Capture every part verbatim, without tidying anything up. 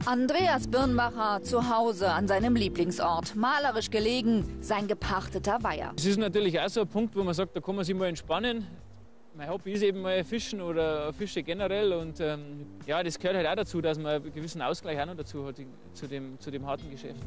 Andreas Birnbacher zu Hause an seinem Lieblingsort. Malerisch gelegen, sein gepachteter Weiher. Es ist natürlich auch so ein Punkt, wo man sagt, da kann man sich mal entspannen. Mein Hobby ist eben mal Fischen oder Fische generell. Und ähm, ja, das gehört halt auch dazu, dass man einen gewissen Ausgleich auch noch dazu hat zu dem, zu dem harten Geschäft.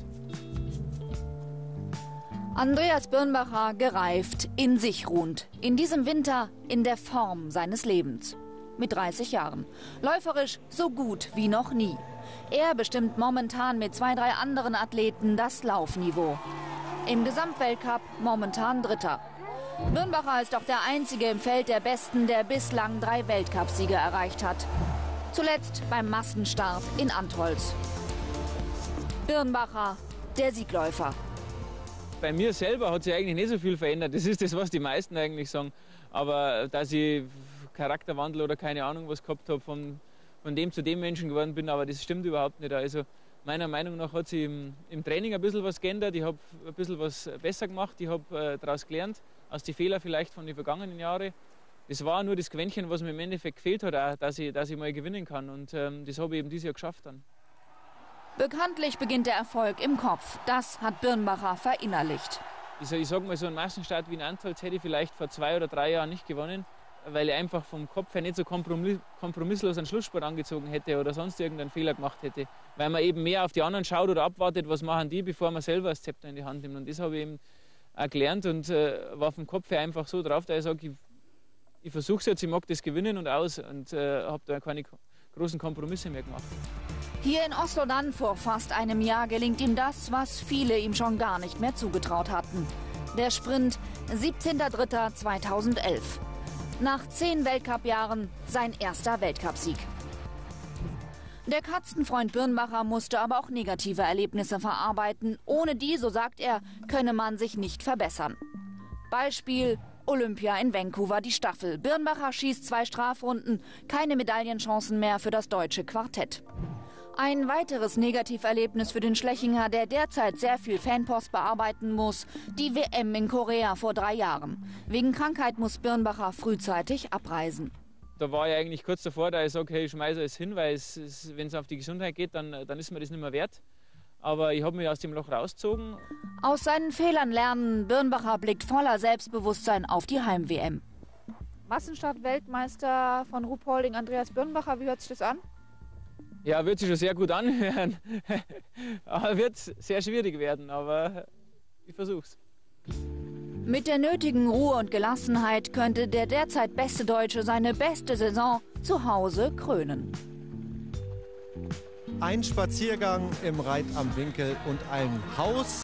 Andreas Birnbacher gereift, in sich ruhend. In diesem Winter in der Form seines Lebens. Mit dreißig Jahren. Läuferisch so gut wie noch nie. Er bestimmt momentan mit zwei, drei anderen Athleten das Laufniveau. Im Gesamtweltcup momentan Dritter. Birnbacher ist auch der Einzige im Feld der Besten, der bislang drei Weltcupsiege erreicht hat. Zuletzt beim Massenstart in Antholz. Birnbacher, der Siegläufer. Bei mir selber hat sich eigentlich nicht so viel verändert. Das ist das, was die meisten eigentlich sagen. Aber dass ich Charakterwandel oder keine Ahnung was gehabt habe, von, von dem zu dem Menschen geworden bin, aber das stimmt überhaupt nicht. Also meiner Meinung nach hat sich im, im Training ein bisschen was geändert. Ich habe ein bisschen was besser gemacht. Ich habe äh, daraus gelernt, aus den Fehlern vielleicht von den vergangenen Jahren. Das war nur das Quäntchen, was mir im Endeffekt gefehlt hat, auch, dass, ich, dass ich mal gewinnen kann. Und ähm, das habe ich eben dieses Jahr geschafft dann. Bekanntlich beginnt der Erfolg im Kopf. Das hat Birnbacher verinnerlicht. Ich, ich sage mal, so einen Massenstart wie in Antholz hätte ich vielleicht vor zwei oder drei Jahren nicht gewonnen, weil ich einfach vom Kopf her nicht so kompromisslos einen Schlussspurt angezogen hätte oder sonst irgendeinen Fehler gemacht hätte. Weil man eben mehr auf die anderen schaut oder abwartet, was machen die, bevor man selber das Zepter in die Hand nimmt. Und das habe ich eben auch gelernt und äh, war vom Kopf her einfach so drauf, dass ich sage, ich, ich versuche es jetzt, ich mag das gewinnen und aus und äh, habe da keine großen Kompromisse mehr gemacht. Hier in Oslo dann vor fast einem Jahr gelingt ihm das, was viele ihm schon gar nicht mehr zugetraut hatten. Der Sprint siebzehnter dritter zweitausendelf. Nach zehn Weltcup-Jahren sein erster Weltcupsieg. Der Katzenfreund Birnbacher musste aber auch negative Erlebnisse verarbeiten. Ohne die, so sagt er, könne man sich nicht verbessern. Beispiel Olympia in Vancouver, die Staffel. Birnbacher schießt zwei Strafrunden, keine Medaillenchancen mehr für das deutsche Quartett. Ein weiteres Negativerlebnis für den Schlechinger, der derzeit sehr viel Fanpost bearbeiten muss, die W M in Korea vor drei Jahren. Wegen Krankheit muss Birnbacher frühzeitig abreisen. Da war ich eigentlich kurz davor, da ich sage, hey, ich schmeiße es hin, weil es, es, wenn es auf die Gesundheit geht, dann, dann ist mir das nicht mehr wert. Aber ich habe mich aus dem Loch rausgezogen. Aus seinen Fehlern lernen. Birnbacher blickt voller Selbstbewusstsein auf die Heim-W M. Massenstart-Weltmeister von Ruhpolding, Andreas Birnbacher, wie hört sich das an? Ja, wird sich schon sehr gut anhören. Aber wird sehr schwierig werden, aber ich versuch's. Mit der nötigen Ruhe und Gelassenheit könnte der derzeit beste Deutsche seine beste Saison zu Hause krönen. Ein Spaziergang im Reit am Winkel und ein Haus